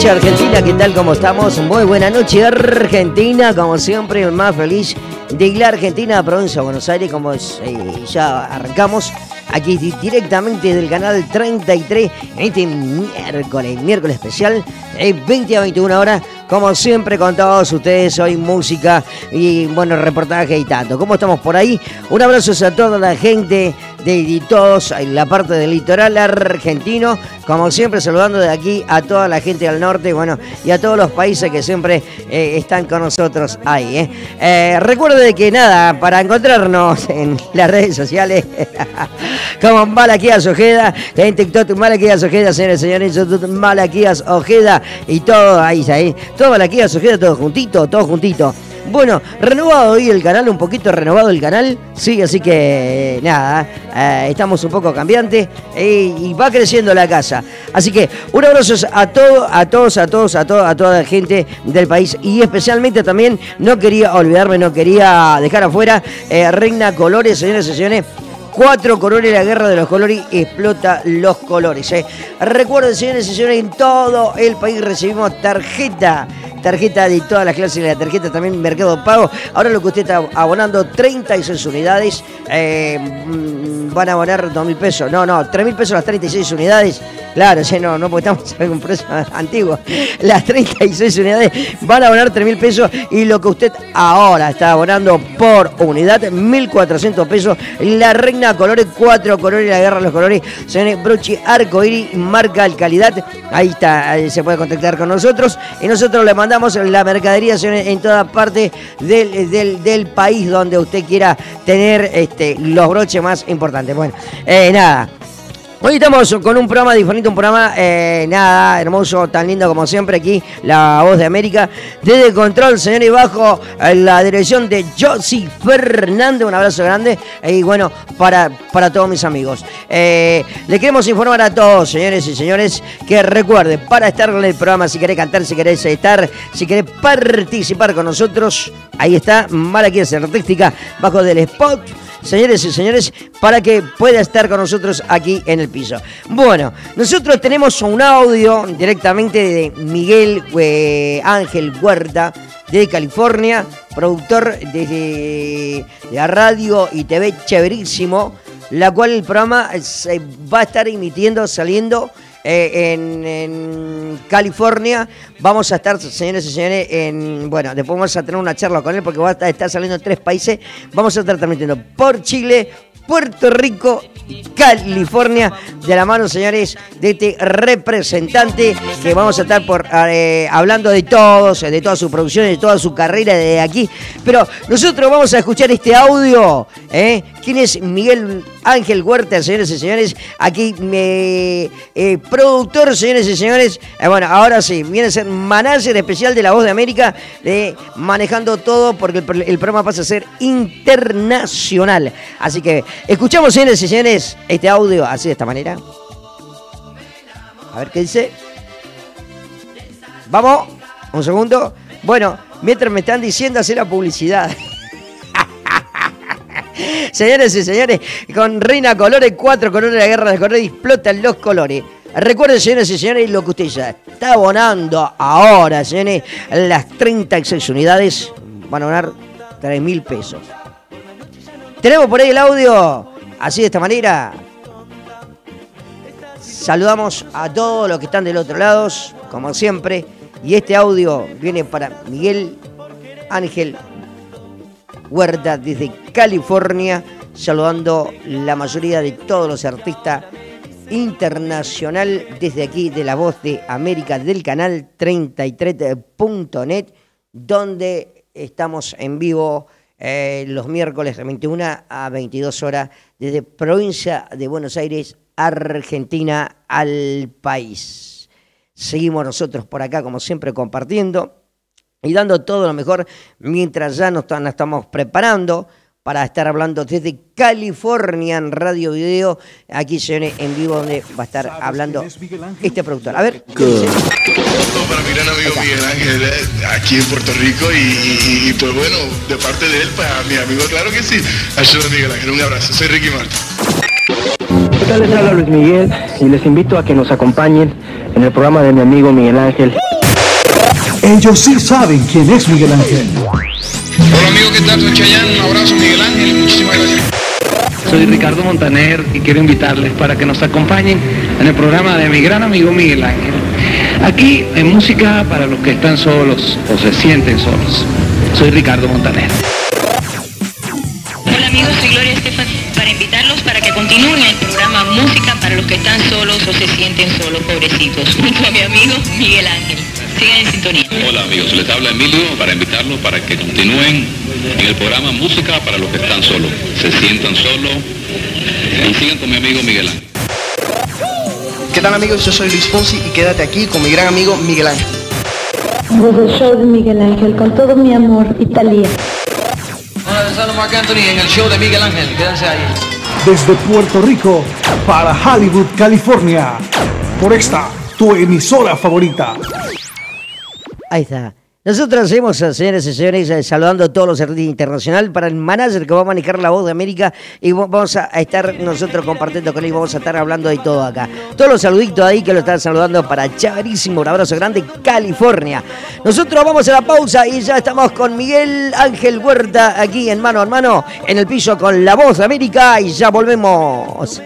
noche, Argentina, ¿qué tal? ¿Cómo estamos? Muy buena noche, Argentina, como siempre, el más feliz de la Argentina, provincia de Buenos Aires, como ya arrancamos aquí directamente del canal 33, en este miércoles especial, 20 a 21 horas, como siempre con todos ustedes, hoy música y bueno, reportaje y tanto. ¿Cómo estamos por ahí? Un abrazo a toda la gente de todos en la parte del litoral argentino, como siempre saludando de aquí a toda la gente del norte, bueno, y a todos los países que siempre están con nosotros ahí. Recuerde que nada, para encontrarnos en las redes sociales, como Malaquías Ojeda, en TikTok Malaquías Ojeda, señores y señores, YouTube Malaquías Ojeda y todo ahí, todo Malaquías Ojeda, todo juntito. Bueno, renovado hoy el canal, un poquito renovado el canal, sí, así que nada, estamos un poco cambiantes y va creciendo la casa. Así que un abrazo a toda la gente del país y especialmente también, no quería olvidarme, no quería dejar afuera Reina Colores, señores y señores. 4 colores, la guerra de los colores, explota los colores. Recuerden, señores y señores, en todo el país recibimos tarjeta de todas las clases, la tarjeta también Mercado Pago. Ahora lo que usted está abonando, 36 unidades, van a abonar 2.000 pesos. No, 3.000 pesos las 36 unidades. Claro, no, porque estamos en un precio antiguo. Las 36 unidades van a abonar 3.000 pesos y lo que usted ahora está abonando por unidad, 1.400 pesos. La Reina Colores, 4 colores, la guerra de los colores. Señores, broche arcoíris, marca calidad. Ahí está, ahí se puede contactar con nosotros y nosotros le mandamos la mercadería, señores, en toda parte del país donde usted quiera tener los broches más importantes. Bueno, nada. Hoy estamos con un programa diferente, un programa, hermoso, tan lindo como siempre aquí, La Voz de América. Desde el control, señor, y bajo la dirección de Josie Fernández, un abrazo grande, y bueno, para todos mis amigos. Le queremos informar a todos, señores y señores, que recuerde, para estar en el programa, si querés cantar, si querés si querés participar con nosotros, ahí está, Malaquías Artística, bajo del spot. Señores y señores, para que pueda estar con nosotros aquí en el piso. Bueno, nosotros tenemos un audio directamente de Miguel Ángel Huerta, de California, productor de la radio y TV Chéverísimo, la cual el programa se va a estar saliendo en California. Vamos a estar, señores y señores, después vamos a tener una charla con él porque va a estar saliendo en 3 países. Vamos a estar transmitiendo por Chile, Puerto Rico y California, de la mano, señores, de este representante que vamos a estar hablando de todas sus producciones, de toda su carrera de aquí. Pero nosotros vamos a escuchar este audio. ¿Quién es Miguel Ángel Huerta, señores y señores? Aquí, productor, señores y señores. Bueno, ahora sí, viene a ser manager especial de La Voz de América, manejando todo porque el programa pasa a ser internacional. Así que escuchamos, señores y señores, este audio así de esta manera. A ver qué dice. Vamos, un segundo. Bueno, mientras me están diciendo hacer la publicidad. Señores y señores, con Reina Colores, 4 colores, la guerra de los colores, explotan los colores. Recuerden, señores y señores, lo que usted ya está abonando ahora, señores, las 36 unidades van a abonar 3.000 pesos. Tenemos por ahí el audio, así de esta manera. Saludamos a todos los que están del otro lado, como siempre. Y este audio viene para Miguel Ángel Huerta desde California, saludando la mayoría de todos los artistas internacional desde aquí de La Voz de América, del canal 33.net, donde estamos en vivo los miércoles de 21 a 22 horas desde provincia de Buenos Aires, Argentina, al país. Seguimos nosotros por acá, como siempre, compartiendo y dando todo lo mejor mientras ya nos estamos preparando para estar hablando desde California en Radio Video, aquí, señores, en vivo, donde va a estar hablando este productor. A ver, ¿qué dice? Para mi gran amigo Miguel Ángel, aquí en Puerto Rico, y pues bueno, de parte de él, para mi amigo, claro que sí. Ayuda a Miguel Ángel, un abrazo, soy Ricky Martin. ¿Qué tal? Les habla Luis Miguel y les invito a que nos acompañen en el programa de mi amigo Miguel Ángel. Ellos sí saben quién es Miguel Ángel. Hola amigo, ¿qué tal? Soy Chayanne, un abrazo Miguel Ángel, muchísimas gracias. Soy Ricardo Montaner y quiero invitarles para que nos acompañen en el programa de mi gran amigo Miguel Ángel. Aquí en música para los que están solos o se sienten solos. Soy Ricardo Montaner. Hola amigos, soy Gloria Estefan para invitarlos para que continúen el programa Música para los que están solos o se sienten solos, pobrecitos, junto a mi amigo Miguel Ángel. Sigan en sintonía. Hola amigos, les habla Emilio para invitarlos para que continúen en el programa Música para los que están solos, se sientan solos y sigan con mi amigo Miguel Ángel. ¿Qué tal amigos? Yo soy Luis Fonsi y quédate aquí con mi gran amigo Miguel Ángel. Desde el show de Miguel Ángel, con todo mi amor, Italia. Hola, les habla Marc Anthony en el show de Miguel Ángel, quédense ahí. Desde Puerto Rico para Hollywood, California, por esta, tu emisora favorita. Ahí está. Nosotros hacemos, señores y señores, saludando a todos los artistas internacionales para el manager que va a manejar La Voz de América y vamos a estar nosotros compartiendo con él, vamos a estar hablando de todo acá. Todos los saluditos ahí que lo están saludando para Chaverísimo, un abrazo grande, California. Nosotros vamos a la pausa y ya estamos con Miguel Ángel Huerta aquí en Mano a Mano, en el piso con La Voz de América y ya volvemos.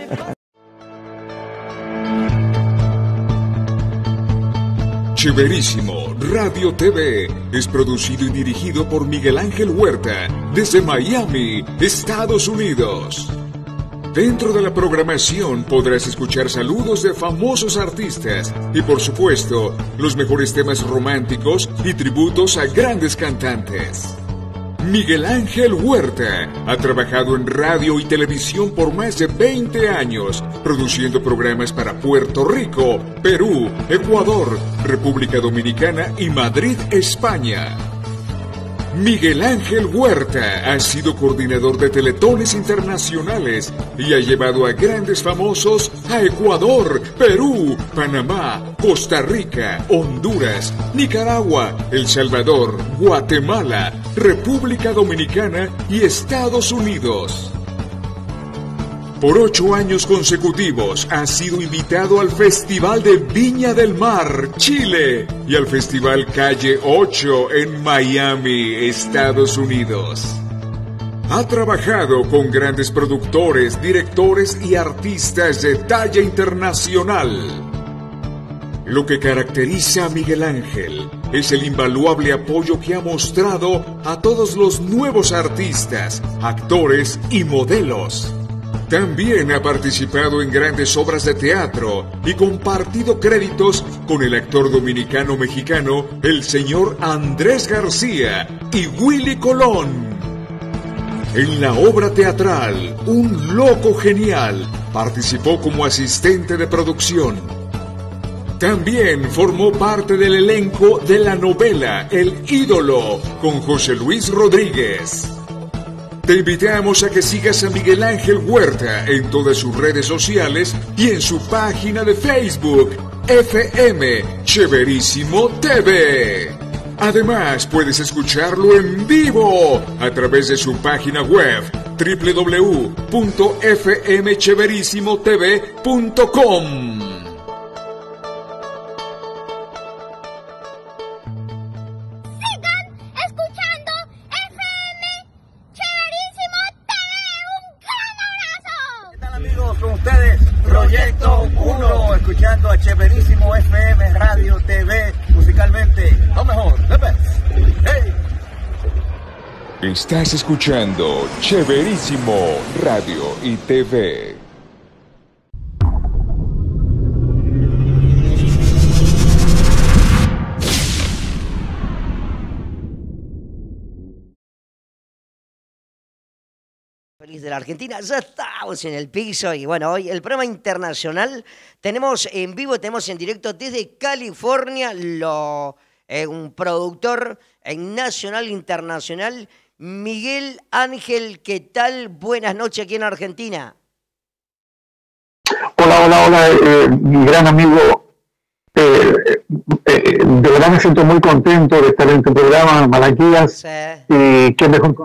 Chaverísimo Radio TV es producido y dirigido por Miguel Ángel Huerta desde Miami, Estados Unidos. Dentro de la programación podrás escuchar saludos de famosos artistas y por supuesto los mejores temas románticos y tributos a grandes cantantes. Miguel Ángel Huerta ha trabajado en radio y televisión por más de 20 años, produciendo programas para Puerto Rico, Perú, Ecuador, República Dominicana y Madrid, España. Miguel Ángel Huerta ha sido coordinador de teletones internacionales y ha llevado a grandes famosos a Ecuador, Perú, Panamá, Costa Rica, Honduras, Nicaragua, El Salvador, Guatemala, República Dominicana y Estados Unidos. Por 8 años consecutivos ha sido invitado al Festival de Viña del Mar, Chile, y al Festival Calle 8 en Miami, Estados Unidos. Ha trabajado con grandes productores, directores y artistas de talla internacional. Lo que caracteriza a Miguel Ángel es el invaluable apoyo que ha mostrado a todos los nuevos artistas, actores y modelos. También ha participado en grandes obras de teatro y compartido créditos con el actor dominicano-mexicano, el señor Andrés García y Willy Colón. En la obra teatral Un Loco Genial participó como asistente de producción. También formó parte del elenco de la novela El Ídolo con José Luis Rodríguez. Te invitamos a que sigas a Miguel Ángel Huerta en todas sus redes sociales y en su página de Facebook, FM Chaverísimo TV. Además, puedes escucharlo en vivo a través de su página web www.fmchaverissimotv.com. Proyecto 1, escuchando a Chaverísimo FM, Radio, TV, musicalmente, lo mejor, the best. Hey. Estás escuchando Chaverísimo Radio y TV. Feliz de la Argentina, ya estamos en el piso y bueno, hoy el programa internacional tenemos en vivo, tenemos en directo desde California un productor nacional, internacional, Miguel Ángel. ¿Qué tal? Buenas noches aquí en Argentina. Hola, mi gran amigo. De verdad me siento muy contento de estar en tu programa, Malaquías, sí. Y qué mejor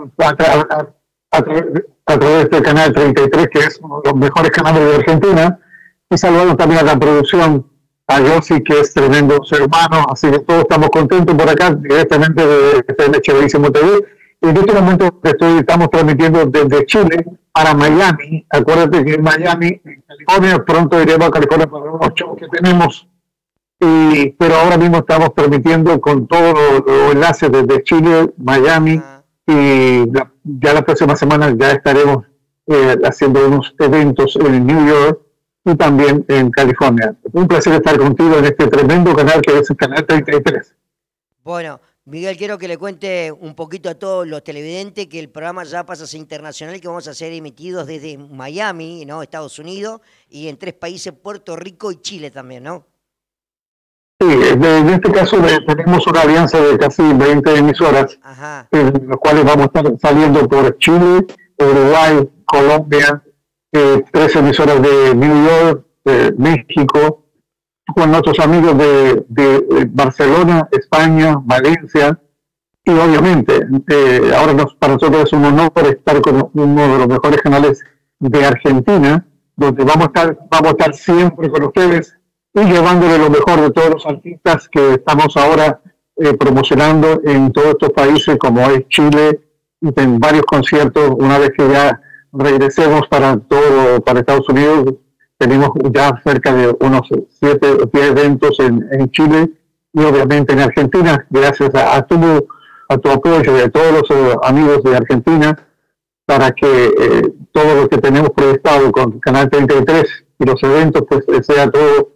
a través del canal 33, que es uno de los mejores canales de Argentina, y saludamos también a la producción, a Yossi, que es tremendo ser humano, así que todos estamos contentos por acá, directamente de FM Chéverísimo TV. Y en este momento estamos transmitiendo desde Chile para Miami. Acuérdate que en Miami, en California, pronto iremos a California para unos shows que tenemos. Pero ahora mismo estamos transmitiendo con todos los enlaces desde Chile, Miami, y ya la próxima semana ya estaremos haciendo unos eventos en New York y también en California. Un placer estar contigo en este tremendo canal que es el Canal 33. Bueno, Miguel, quiero que le cuente un poquito a todos los televidentes que el programa ya pasa a ser internacional y que vamos a ser emitidos desde Miami, ¿no? Estados Unidos, y en 3 países, Puerto Rico y Chile también, ¿no? Sí, en este caso tenemos una alianza de casi 20 emisoras, en las cuales vamos a estar saliendo por Chile, Uruguay, Colombia, 3 emisoras de New York, México, con nuestros amigos de Barcelona, España, Valencia, y obviamente ahora para nosotros es un honor estar con uno de los mejores canales de Argentina, donde vamos a estar siempre con ustedes y llevándole lo mejor de todos los artistas que estamos ahora promocionando en todos estos países, como es Chile, y en varios conciertos. Una vez que ya regresemos para Estados Unidos, tenemos ya cerca de unos 7 o 10 eventos en Chile y obviamente en Argentina, gracias a tu apoyo y a todos los amigos de Argentina, para que todo lo que tenemos proyectado con Canal 33 y los eventos, pues sea todo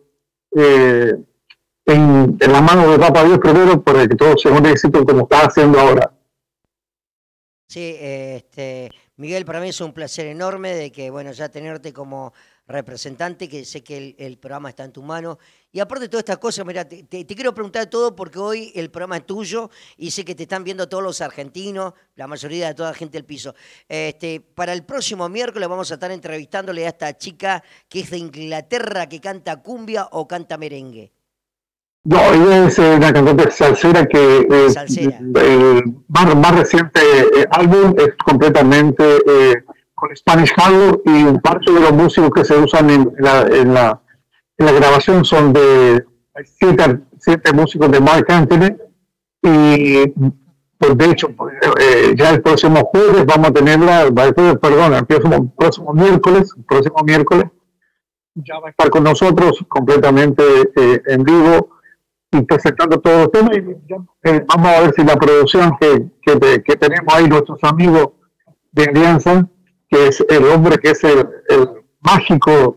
en la mano de Papá Dios primero, para que todo sea un éxito como está haciendo ahora. Sí, Miguel, para mí es un placer enorme de que, bueno, ya tenerte como representante, que sé que el programa está en tu mano. Y aparte de todas estas cosas, mira, te quiero preguntar todo porque hoy el programa es tuyo y sé que te están viendo todos los argentinos, la mayoría de toda la gente del piso. Para el próximo miércoles vamos a estar entrevistándole a esta chica que es de Inglaterra, que canta cumbia o canta merengue. No, ella es una cantante salsera que el más reciente álbum es completamente con Spanish Harlow, y parte de los músicos que se usan en la grabación son de 7 músicos de Marc Anthony, y pues de hecho ya el próximo jueves vamos a tenerla, el próximo miércoles ya va a estar con nosotros completamente en vivo y presentando todos los temas. Vamos a ver si la producción que tenemos ahí, nuestros amigos de Alianza, que es el hombre que es el mágico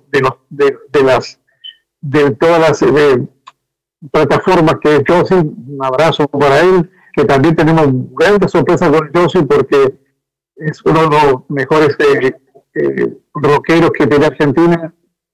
de todas las plataformas, que es Yossi. Un abrazo para él, que también tenemos grandes sorpresas con Yossi, porque es uno de los mejores rockeros que tiene Argentina.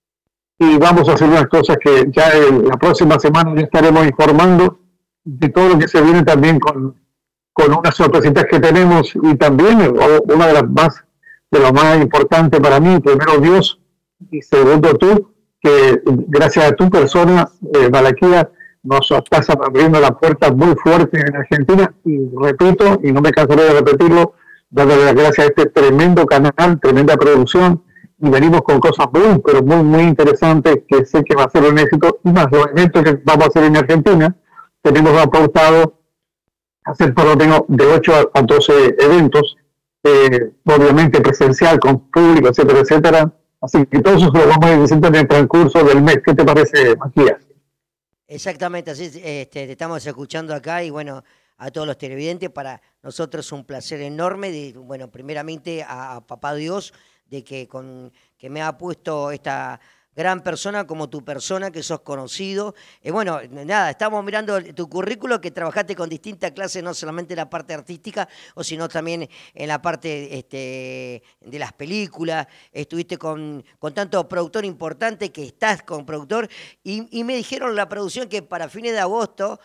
Y vamos a hacer unas cosas que ya la próxima semana ya estaremos informando de todo lo que se viene, también con unas sorpresitas que tenemos, y también una de lo más importante para mí, primero Dios y segundo tú, que gracias a tu persona, Malaquía, nos estás abriendo la puerta muy fuerte en Argentina, y repito, y no me cansaré de repetirlo, dándole las gracias a este tremendo canal, tremenda producción, y venimos con cosas muy interesantes que sé que va a ser un éxito, y más los eventos que vamos a hacer en Argentina. Tenemos apuntado hacer por lo menos de 8 a 12 eventos, obviamente presencial, con público, etcétera. Así que todo eso lo vamos a ir diciendo en el transcurso del mes. ¿Qué te parece, Matías? Exactamente, así te estamos escuchando acá, y bueno, a todos los televidentes, para nosotros es un placer enorme, bueno, primeramente a Papá Dios, de que me ha puesto esta gran persona como tu persona, que sos conocido. Bueno, nada, estamos mirando tu currículo, que trabajaste con distintas clases, no solamente en la parte artística, sino también en la parte de las películas. Estuviste con tanto productor importante, que estás con productor, y me dijeron la producción que para fines de agosto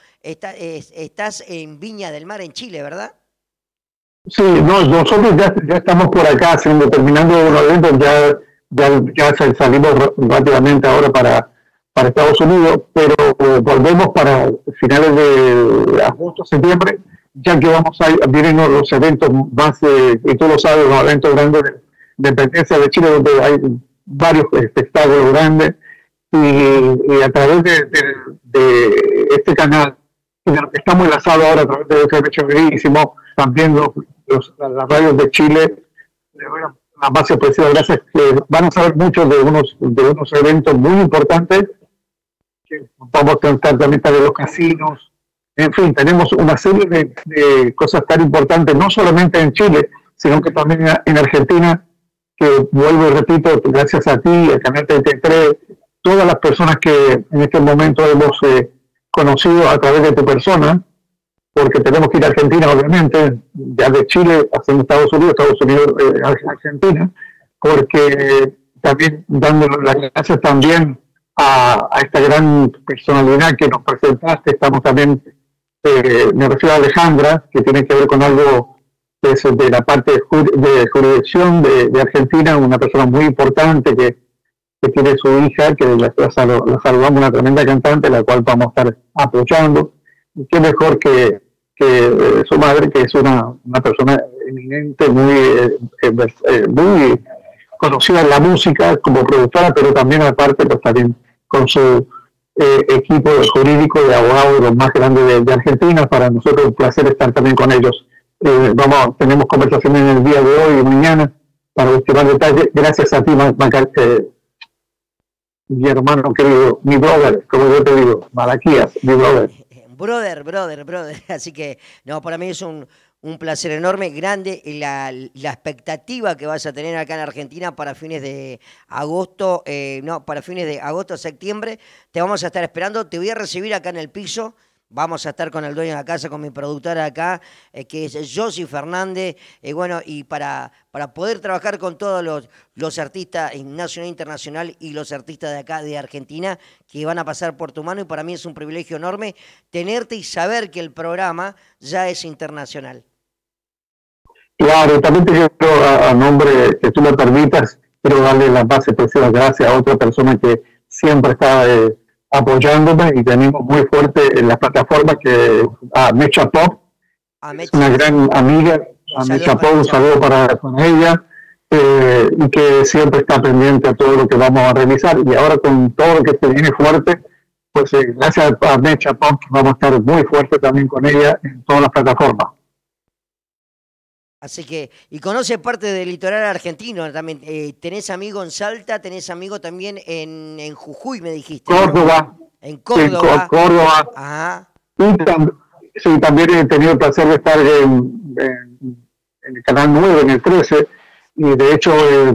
estás en Viña del Mar, en Chile, ¿verdad? Sí, nosotros ya estamos por acá terminando los eventos, ya salimos rápidamente ahora para Estados Unidos, pero volvemos para finales de agosto, septiembre, ya que vienen los eventos más, y tú lo sabes, los eventos grandes de independencia de Chile, donde hay varios espectáculos grandes, y a través de este canal, estamos enlazados ahora a través de FM Chéverísimo, también las radios de Chile, la más especial, gracias, que van a saber mucho de unos eventos muy importantes, que vamos a contar también de los casinos, en fin, tenemos una serie de cosas tan importantes, no solamente en Chile, sino que también en Argentina, que vuelvo y repito, gracias a ti, al Canal 33, todas las personas que en este momento hemos conocido a través de tu persona, porque tenemos que ir a Argentina, obviamente, ya de Chile hacia Estados Unidos, Argentina, porque también dándole las gracias también a esta gran personalidad que nos presentaste, estamos también, me refiero a Alejandra, que tiene que ver con algo que es de la parte de jurisdicción de Argentina, una persona muy importante que tiene su hija, que la saludamos, una tremenda cantante, la cual vamos a estar apoyando. Y qué mejor que su madre, que es una persona eminente, muy conocida en la música como productora, pero también aparte pues también con su equipo jurídico de abogados de los más grandes de Argentina. Para nosotros es un placer estar también con ellos. Tenemos conversaciones en el día de hoy y mañana para ultimar detalles. Gracias a ti, mi hermano querido, mi brother, como yo te digo, Malaquías, mi brother. Brother. Así que, no, para mí es un placer enorme, grande, la expectativa que vas a tener acá en Argentina para fines de agosto, septiembre. Te vamos a estar esperando, te voy a recibir acá en el piso. Vamos a estar con el dueño de la casa, con mi productora acá, que es Josie Fernández, y para poder trabajar con todos los artistas nacional e internacional y los artistas de acá de Argentina que van a pasar por tu mano, y para mí es un privilegio enorme tenerte y saber que el programa ya es internacional. Claro, también te quiero, a nombre, que tú me permitas, quiero darle las más especiales gracias a otra persona que siempre está apoyándome, y tenemos muy fuerte en la plataforma, que a Mecha Pop, una gran amiga, a Mecha Pop, un saludo para ella, y que siempre está pendiente a todo lo que vamos a realizar, y ahora con todo lo que se viene fuerte, pues gracias a Mecha Pop vamos a estar muy fuerte también con ella en todas las plataformas. Así que, y conoce parte del litoral argentino también. Tenés amigo en Salta, tenés amigo también en Jujuy, me dijiste. Córdoba. ¿No? En Córdoba. En Córdoba. Ajá. Y también he tenido el placer de estar en el Canal 9, en el 13. Y de hecho,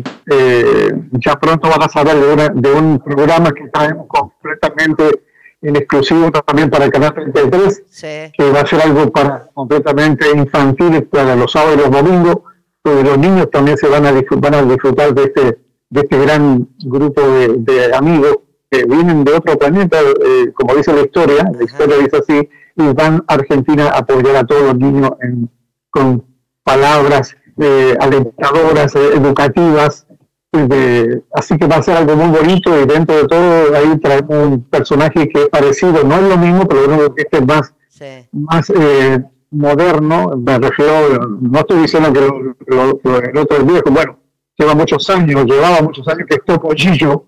ya pronto van a saber de un programa que traemos completamente en exclusivo también para el Canal 33, sí, que va a ser algo completamente infantil para los sábados y los domingos, donde los niños también van a disfrutar de este gran grupo de amigos que vienen de otro planeta, como dice la historia dice así, y van a Argentina a apoyar a todos los niños con palabras alentadoras, educativas. Así que va a ser algo muy bonito, y dentro de todo ahí traemos un personaje que es parecido, no es lo mismo, pero bueno, este es más moderno, me refiero, no estoy diciendo que el otro es viejo, bueno, llevaba muchos años, que es Topollillo,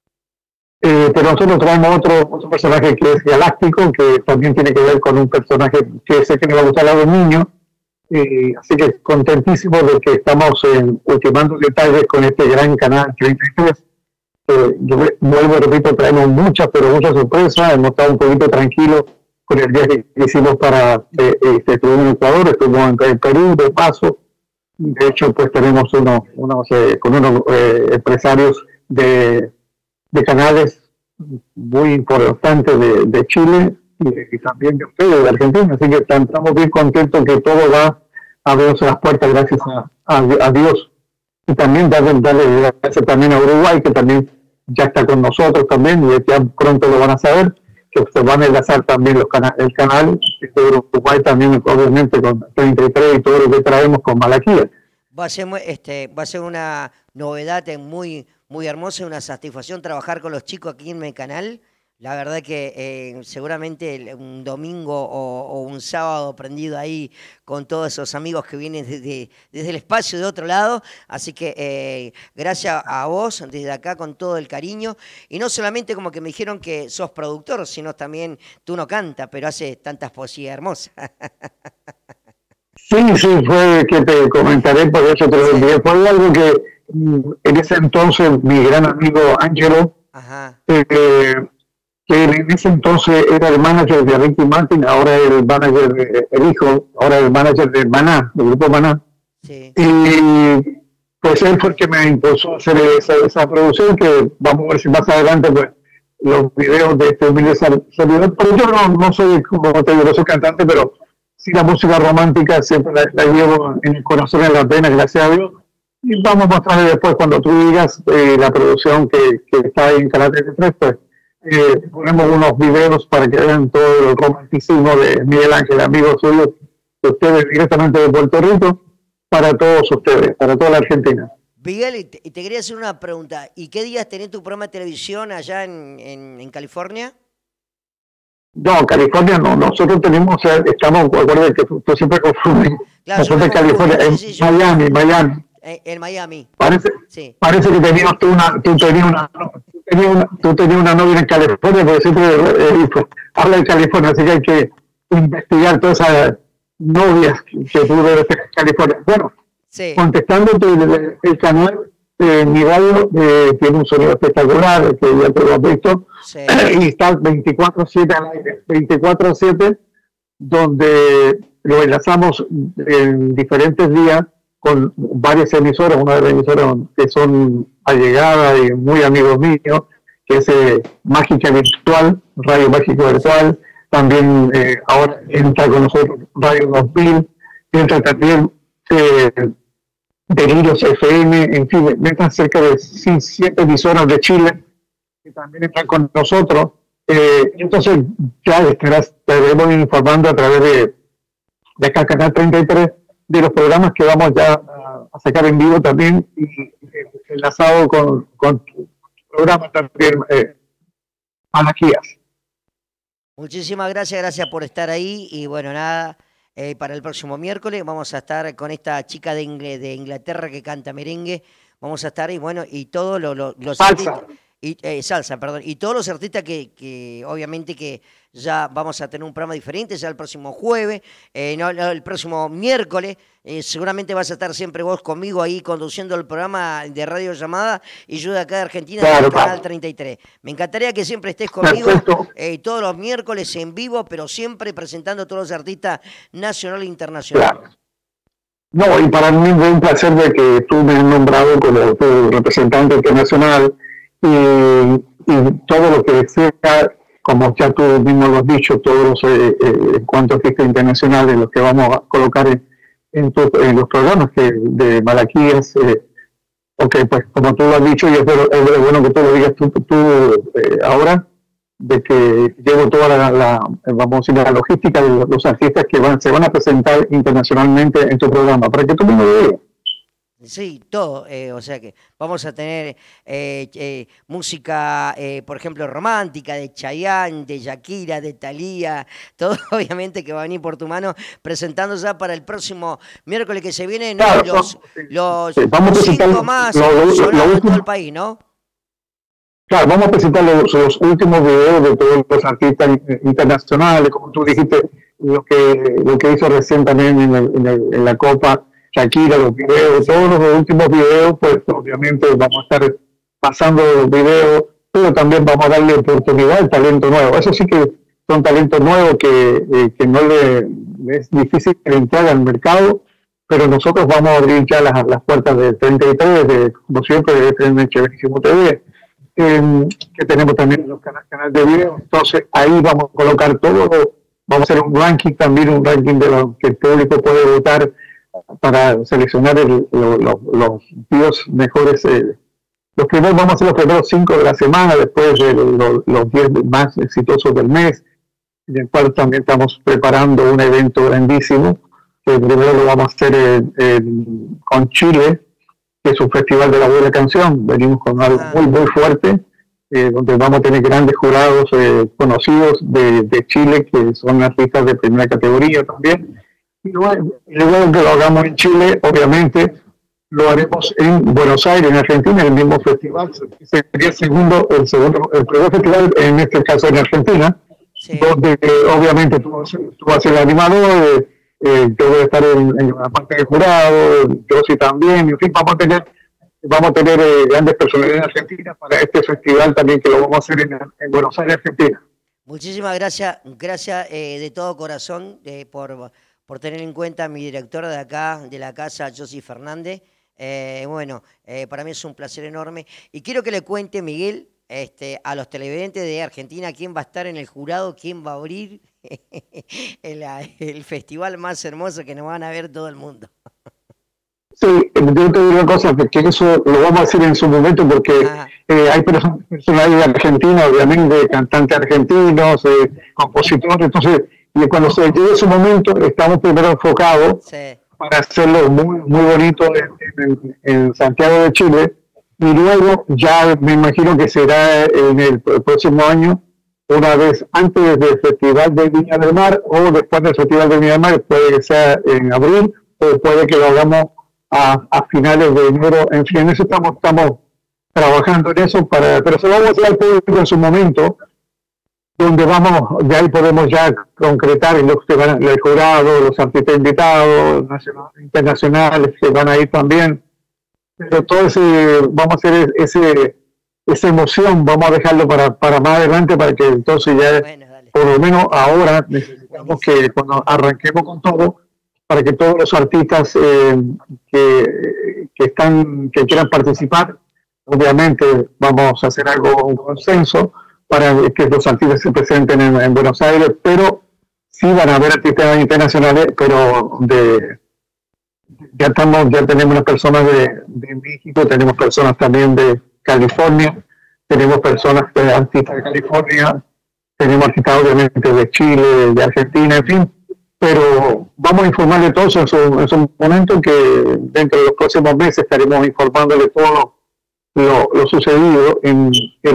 pero nosotros traemos otro personaje que es galáctico, que también tiene que ver con un personaje que sé que le va a gustar a los niños. Así que contentísimo de que estamos ultimando detalles con este gran Canal 33. Yo vuelvo y repito, traemos muchas sorpresas. Hemos estado un poquito tranquilos con el viaje que hicimos estuvimos en Ecuador, estuvimos en Perú de paso. De hecho, pues tenemos con unos empresarios de canales muy importantes de Chile, y también de ustedes, de Argentina. Así que estamos bien contentos que todo va a abrirse las puertas gracias a Dios. Y también darle gracias también a Uruguay, que también ya está con nosotros también, y ya pronto lo van a saber, que se van a enlazar también el canal de Uruguay también, obviamente, con 33 y todo lo que traemos con Malaquías. Va a ser una novedad muy, muy hermosa, una satisfacción trabajar con los chicos aquí en el canal. La verdad que seguramente un domingo o un sábado prendido ahí con todos esos amigos que vienen desde el espacio de otro lado. Así que gracias a vos desde acá con todo el cariño. Y no solamente como que me dijeron que sos productor, sino también tú no cantas, pero haces tantas poesías hermosas. Sí, fue que te comentaré, por eso te lo envié. Fue algo que en ese entonces mi gran amigo Ángelo, que en ese entonces era el manager de Ricky Martin, ahora el manager, el hijo, ahora el manager de Maná, del grupo Maná. Sí. Y pues él fue el que me impulsó a hacer esa producción, que vamos a ver si más adelante pues los videos de este humilde servidor. Pero yo no soy, como te digo, no soy cantante, pero sí la música romántica siempre la llevo en el corazón, en las venas, gracias a Dios. Y vamos a mostrarle después, cuando tú digas la producción que está ahí en Canal 33, pues ponemos unos videos para que vean todo el romanticismo de Miguel Ángel, amigo suyo, de ustedes directamente de Puerto Rico, para todos ustedes, para toda la Argentina. Miguel, y te quería hacer una pregunta. ¿Y qué días tenés tu programa de televisión allá en California? No, California no. Nosotros tenemos, estamos, acuérdate que tú siempre confundes. Claro, nosotros en California, en Miami. En Miami. Parece que tenías tú tenías una novia en California, porque siempre habla de California, así que hay que investigar todas esas novias que tú debes tener en California. Bueno, contestándote, el canal mi radio tiene un sonido espectacular, que ya te lo has visto, y está 24/7 al aire, 24/7, donde lo enlazamos en diferentes días con varias emisoras, una de las emisoras que son allegadas y muy amigos míos, que es Mágica Virtual, Radio Mágica Virtual. También ahora entra con nosotros Radio 2000, entra también Delirios FM, en fin, entran cerca de 7 emisoras de Chile que también entran con nosotros. Entonces ya estaremos informando a través de acá, Canal 33, de los programas que vamos ya a sacar en vivo también, y enlazado con programas también Malaquías. Muchísimas gracias por estar ahí, y bueno, nada, para el próximo miércoles vamos a estar con esta chica de Inglaterra que canta merengue, vamos a estar, y bueno, y todos los salsa. Salsa, perdón, y todos los artistas que obviamente que ya vamos a tener un programa diferente, ya el próximo jueves, no, el próximo miércoles, seguramente vas a estar siempre vos conmigo ahí conduciendo el programa de radio llamada, y yo de acá de Argentina, del Canal 33. Me encantaría que siempre estés conmigo todos los miércoles en vivo, pero siempre presentando a todos los artistas nacional e internacional. Claro. No, y para mí es un placer de que tú me has nombrado como tu representante internacional, y todo lo que sea, como ya tú mismo lo has dicho, todos los en cuanto a artistas internacionales, los que vamos a colocar en los programas de Malaquías, porque pues como tú lo has dicho, y es bueno que tú lo digas tú ahora, de que llevo toda vamos a decir, la logística de los artistas que se van a presentar internacionalmente en tu programa, para que tú mismo lo digas. Sí, todo, o sea que vamos a tener música, por ejemplo, romántica, de Chayanne, de Shakira, de Thalía, todo obviamente que va a venir por tu mano, presentando ya para el próximo miércoles que se viene, ¿no? Claro, los vamos a 5 más sonados de todo el país, ¿no? Claro, vamos a presentar los últimos videos de todos los artistas internacionales, como tú dijiste, lo que hizo recién también en la Copa Shakira, los videos, todos los últimos videos, pues obviamente vamos a estar pasando los videos, pero también vamos a darle oportunidad al talento nuevo. Eso sí que son talentos nuevos que no es difícil entrar al mercado, pero nosotros vamos a abrir ya las puertas de 33, como siempre, de FM Chéverísimo TV, que tenemos también los canales de video. Entonces ahí vamos a colocar todo, vamos a hacer un ranking también, un ranking de lo que el público puede votar para seleccionar los videos mejores. Vamos a hacer los primeros 5 de la semana, después de los 10 más exitosos del mes, en el cual también estamos preparando un evento grandísimo, que primero lo vamos a hacer con Chile, que es un festival de la buena canción. Venimos con algo muy fuerte, donde vamos a tener grandes jurados conocidos de Chile, que son artistas de primera categoría también. Y luego que lo hagamos en Chile, obviamente, lo haremos en Buenos Aires, en Argentina, en el mismo festival. Sería el primer festival, en este caso en Argentina, donde obviamente tú vas a ser el animador, yo voy a estar en la parte del jurado, yo sí también, en fin, vamos a tener grandes personalidades en Argentina para este festival también, que lo vamos a hacer en Buenos Aires, Argentina. Muchísimas gracias de todo corazón por tener en cuenta a mi directora de acá, de la casa, Josy Fernández. Para mí es un placer enorme. Y quiero que le cuente, Miguel, a los televidentes de Argentina, quién va a estar en el jurado, quién va a abrir el festival más hermoso que nos van a ver todo el mundo. Sí, yo te digo una cosa, que eso lo vamos a hacer en su momento, porque hay personalidades de Argentina, obviamente, cantantes argentinos, compositores, entonces, y cuando se llegue su momento, estamos primero enfocados para hacerlo muy, muy bonito en Santiago de Chile, y luego ya me imagino que será en el próximo año, una vez antes del Festival de Viña del Mar, o después del Festival de Viña del Mar, puede que sea en abril, o puede que lo hagamos a finales de enero. En fin, en eso estamos trabajando en eso, pero se lo vamos a hacer al público en su momento, donde de ahí podemos ya concretar el jurado, los artistas invitados, internacionales que van a ir también. Pero todo vamos a hacer esa emoción, vamos a dejarlo para más adelante, para que entonces ya, por lo menos ahora, necesitamos que cuando arranquemos con todo, para que todos los artistas que quieran participar, obviamente vamos a hacer un consenso para que los artistas se presenten en Buenos Aires, pero sí van a haber artistas internacionales, pero ya tenemos unas personas de México, tenemos personas también de California, tenemos personas artistas de California, tenemos artistas obviamente de Chile, de Argentina, en fin. Pero vamos a informarle todos en su momento, que dentro de los próximos meses estaremos informándole todo lo sucedido en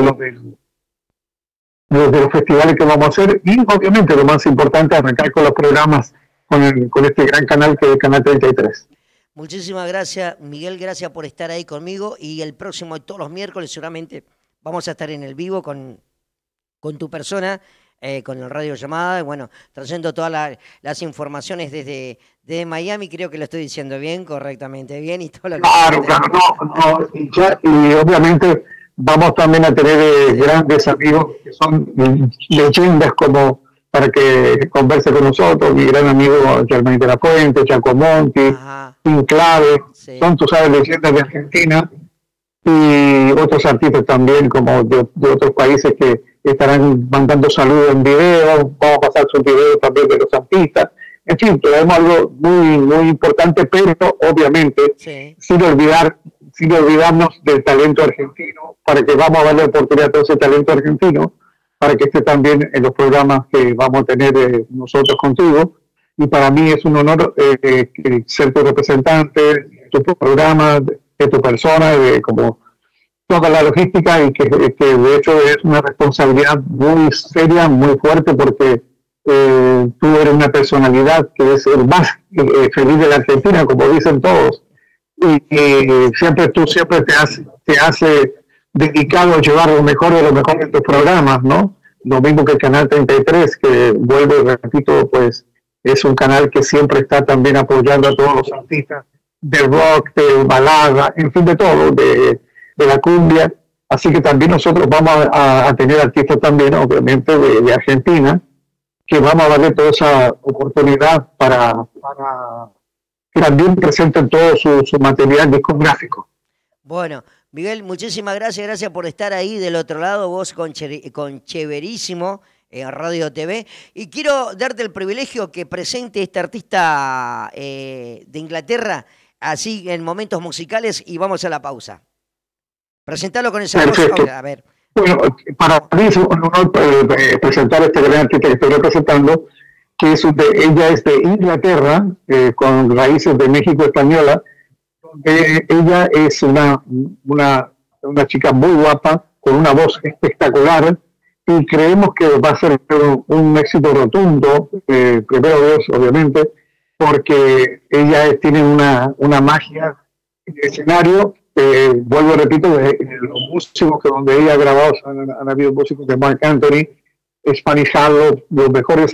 los de los festivales que vamos a hacer, y obviamente lo más importante, arrancar con los programas con este gran canal que es el Canal 33. Muchísimas gracias, Miguel, gracias por estar ahí conmigo, y el próximo, todos los miércoles seguramente vamos a estar en el vivo con tu persona, con el radio llamada, bueno, trayendo todas las informaciones desde Miami. Creo que lo estoy diciendo bien, correctamente bien, y todo lo que... Claro, y obviamente vamos también a tener grandes amigos que son leyendas, como para que converse con nosotros, mi gran amigo Germán de la Fuente, Chaco Monti, Sin Clave, son, tú sabes, leyendas de Argentina, y otros artistas también, como de otros países, que estarán mandando saludos en video. Vamos a pasar sus videos también de los artistas. En fin, tenemos algo muy, muy importante, pero obviamente sin olvidarnos del talento argentino, para que vamos a darle oportunidad a todo ese talento argentino, para que esté también en los programas que vamos a tener nosotros contigo. Y para mí es un honor ser tu representante, tu programa, de tu persona, como toda la logística, y que de hecho es una responsabilidad muy seria, muy fuerte, porque tú eres una personalidad que es el más feliz de la Argentina, como dicen todos, y siempre te has dedicado a llevar lo mejor de tus programas, ¿no? Lo mismo que el Canal 33, que vuelvo y repito, pues es un canal que siempre está también apoyando a todos los artistas de rock, de balada, en fin, de todo, de la cumbia. Así que también nosotros vamos a tener artistas también, obviamente, de Argentina, que vamos a darle toda esa oportunidad para que también presenten todo su material discográfico. Bueno, Miguel, muchísimas gracias por estar ahí del otro lado, vos con Chéverísimo Radio TV, y quiero darte el privilegio que presente este artista de Inglaterra, así en momentos musicales, y vamos a la pausa. Presentalo con esa voz. A ver. Bueno, para mí es un honor presentar a este gran artista que estoy representando, que ella es de Inglaterra, con raíces de México española. Ella es una chica muy guapa, con una voz espectacular, y creemos que va a ser un éxito rotundo, primero Dios, obviamente, porque ella tiene una magia de escenario. Vuelvo y repito, los músicos que donde ella ha grabado han habido músicos de Marc Anthony, Spanish Harlow, los mejores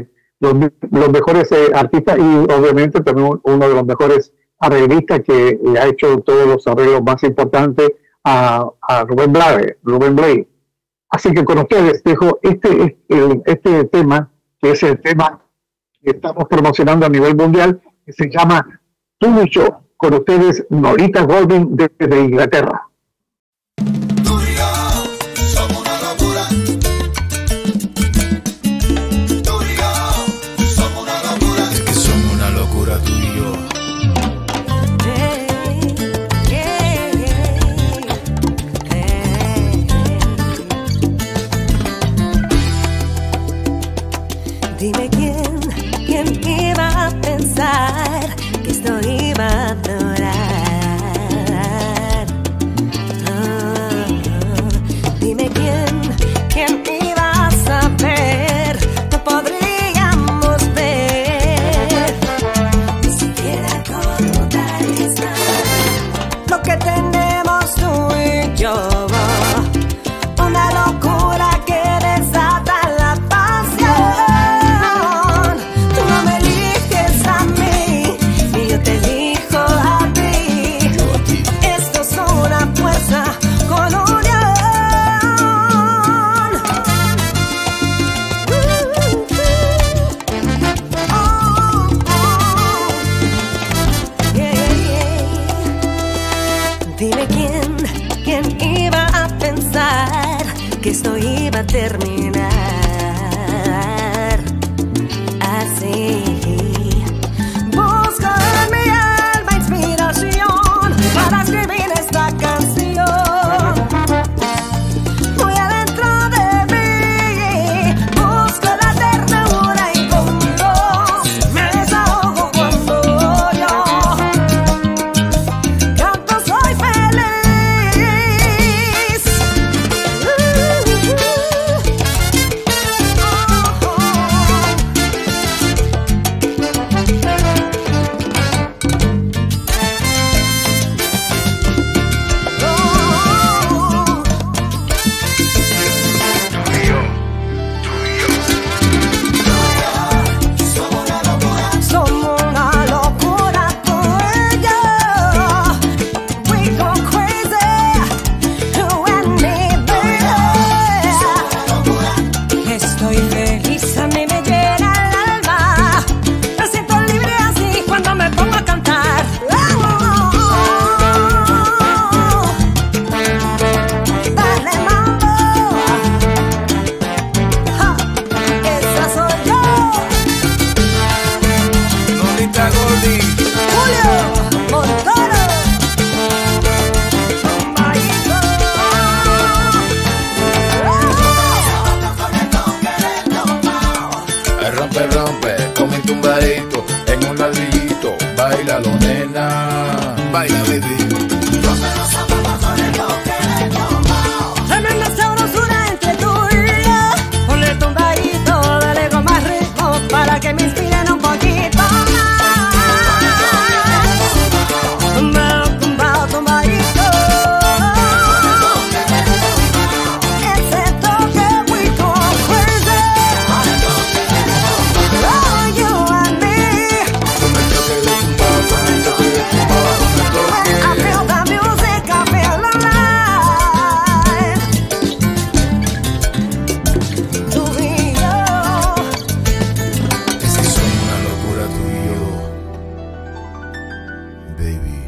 artistas, y obviamente también uno de los mejores arreglistas que ha hecho todos los arreglos más importantes a Rubén Blades. Así que con ustedes dejo este tema, que es el tema que estamos promocionando a nivel mundial, que se llama Tú y Yo. Con ustedes, Norita Golding desde Inglaterra. Dime quién iba a pensar que esto iba a durar. Dime quién iba a saber que podríamos ver ni siquiera cómo tal está lo que tenemos tú y yo. Una locura que desata la pasión. Tú no me eliges a mí y yo te elijo a ti. Esto es una fuerza con unión. Dime quién iba a pensar que esto iba a terminar así. Busco en mi alma inspiración para escribir esta canción. Muy adentro de mí busco la ternura y con Dios me desahogo cuando yo canto, soy feliz. Somos una locura tú y yo. We go crazy, you and me, baby. Estoy feliz, a mí me llena el alma. Me siento libre así cuando me pongo a cantar. Dale mambo, esa soy yo. Norita Golding. Julio Montoro. Tombaito. Rompe, rompe, come un tumbadito en un ladrillito. Bailalo, nena. Baila, baby. Tremenda sabrosura entre tú y yo. Ponle tumbadito, dale con más ritmo para que me inspiren un poquito más. Tumbao, tumbadito. Ese toque we go crazy. Oh, you and me. I feel the music, I feel alive. Tú y yo. Es que son una locura tú y yo, baby.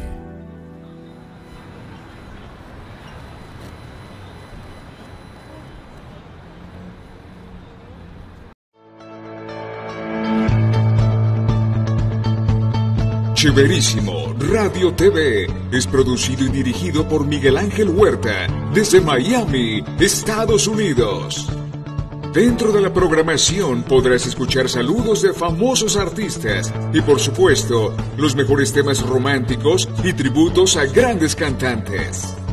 Chéverísimo Radio TV es producido y dirigido por Miguel Ángel Huerta desde Miami, Estados Unidos. Dentro de la programación podrás escuchar saludos de famosos artistas y, por supuesto, los mejores temas románticos y tributos a grandes cantantes.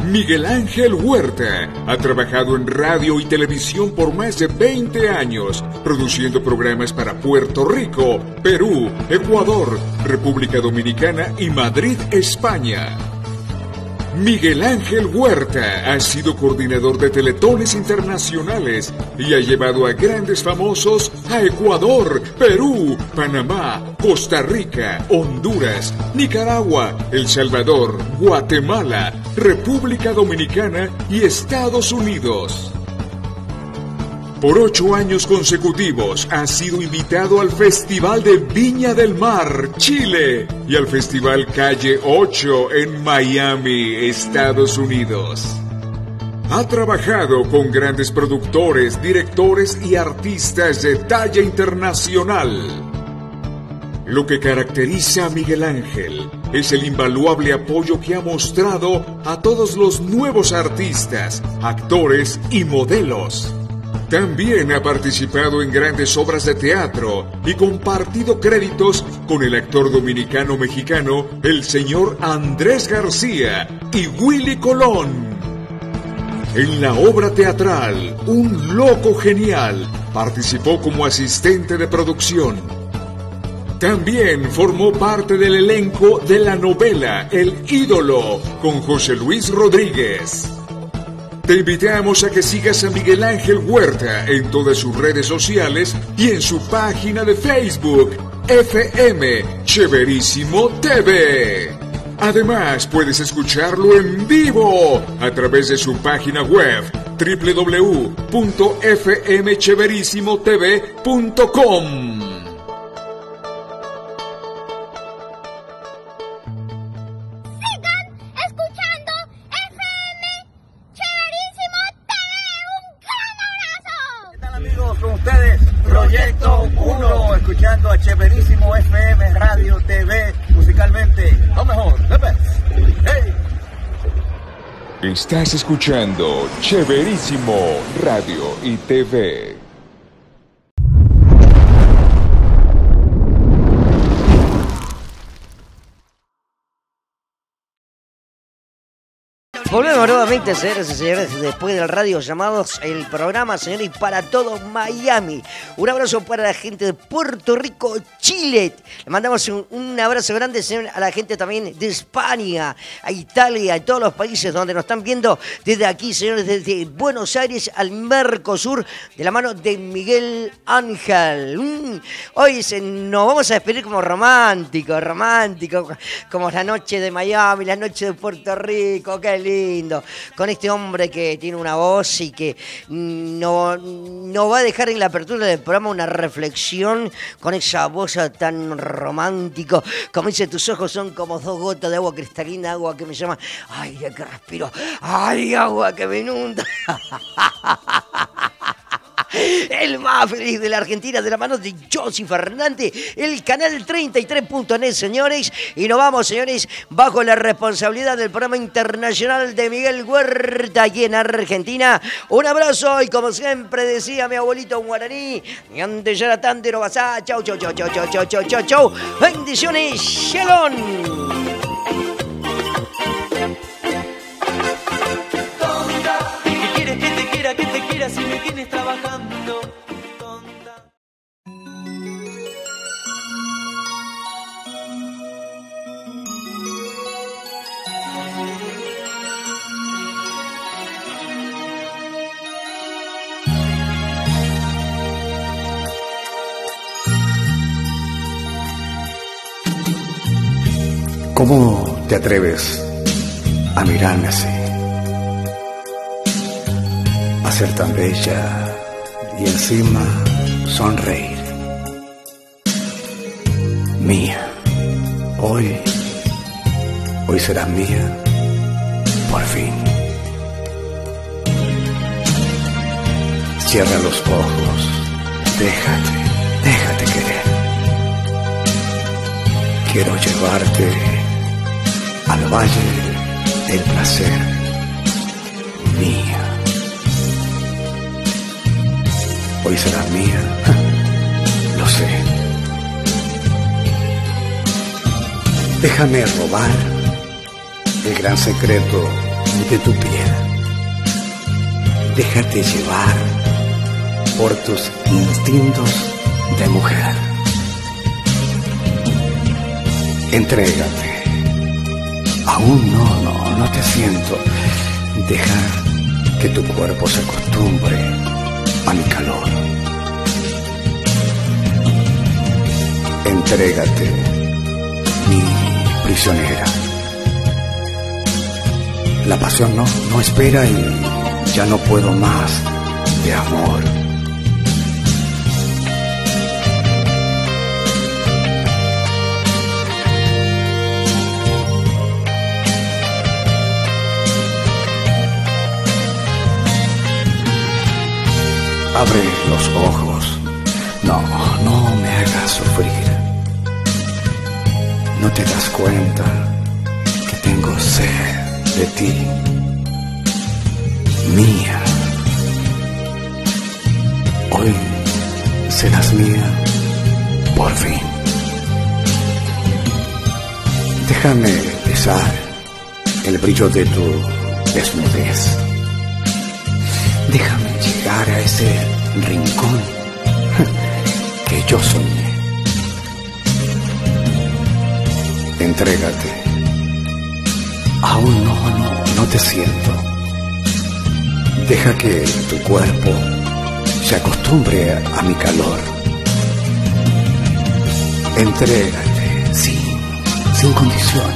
Miguel Ángel Huerta ha trabajado en radio y televisión por más de 20 años, produciendo programas para Puerto Rico, Perú, Ecuador, República Dominicana y Madrid, España. Miguel Ángel Huerta ha sido coordinador de teletones internacionales y ha llevado a grandes famosos a Ecuador, Perú, Panamá, Costa Rica, Honduras, Nicaragua, El Salvador, Guatemala, República Dominicana y Estados Unidos. Por 8 años consecutivos ha sido invitado al Festival de Viña del Mar, Chile, y al Festival Calle 8 en Miami, Estados Unidos. Ha trabajado con grandes productores, directores y artistas de talla internacional. Lo que caracteriza a Miguel Ángel es el invaluable apoyo que ha mostrado a todos los nuevos artistas, actores y modelos. También ha participado en grandes obras de teatro y compartido créditos con el actor dominicano-mexicano, el señor Andrés García y Willy Colón. En la obra teatral Un Loco Genial participó como asistente de producción. También formó parte del elenco de la novela El Ídolo con José Luis Rodríguez. Te invitamos a que sigas a Miguel Ángel Huerta en todas sus redes sociales y en su página de Facebook, FM Chéverísimo TV. Además, puedes escucharlo en vivo a través de su página web www.fmcheverissimotv.com. Con ustedes, Proyecto 1, escuchando a Chéverísimo FM, Radio, TV, musicalmente, lo mejor, the best. Hey. Estás escuchando Chéverísimo Radio y TV. Volvemos nuevamente, señoras y señores, después del radio llamados el programa, señores, para todo Miami. Un abrazo para la gente de Puerto Rico, Chile. Le mandamos un abrazo grande, señor, a la gente también de España, a Italia, y todos los países donde nos están viendo desde aquí, señores, desde Buenos Aires al Mercosur, de la mano de Miguel Ángel. Hoy nos vamos a despedir como romántico, como la noche de Miami, la noche de Puerto Rico, qué lindo. Con este hombre que tiene una voz y que no va a dejar en la apertura del programa una reflexión con esa voz tan romántico. Como dice, tus ojos son como 2 gotas de agua cristalina, agua que me llama, aire que respiro, ay, agua que me inunda. El más feliz de la Argentina, de la mano de Josy Fernández, el canal 33.net, señores. Y nos vamos, señores, bajo la responsabilidad del programa internacional de Miguel Huerta aquí en Argentina. Un abrazo y, como siempre decía mi abuelito en guaraní, antes ya era tan de no basá. Chau, chau, chau, chau, chau, chau, chau, chau, chau. Bendiciones, shalom. Que te quiera si me tienes trabajando, tonta. ¿Cómo te atreves a mirarme así? A ser tan bella y encima sonreír. Mía, hoy serás mía, por fin. Cierra los ojos, déjate querer. Quiero llevarte al valle del placer, mía. Hoy serás mía, lo sé. Déjame robar el gran secreto de tu piel. Déjate llevar por tus instintos de mujer. Entrégate. Aún no te siento. Deja que tu cuerpo se acostumbre a mi calor. Entrégate, mi prisionera. La pasión no espera y ya no puedo más de amor. Abre los ojos, no me hagas sufrir. No te das cuenta que tengo sed de ti, mía. Hoy serás mía, por fin. Déjame besar el brillo de tu desnudez. Déjame llegar a ese rincón que yo soñé. Entrégate. Aún no te siento. Deja que tu cuerpo se acostumbre a mi calor. Entrégate sin condiciones.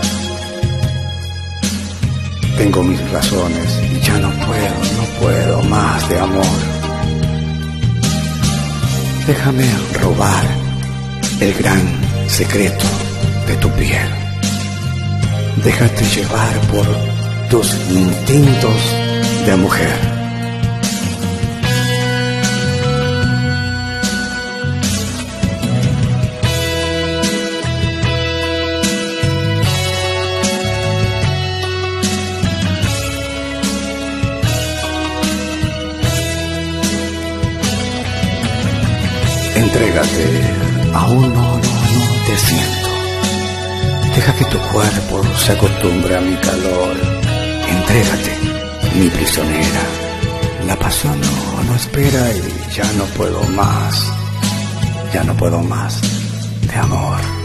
Tengo mis razones y ya no puedo más de amor. Déjame robar el gran secreto de tu piel. Déjate llevar por tus instintos de mujer. Entrégate, aún no te siento. Deja que tu cuerpo se acostumbre a mi calor. Entrégate, mi prisionera. La pasión no espera y ya no puedo más de amor.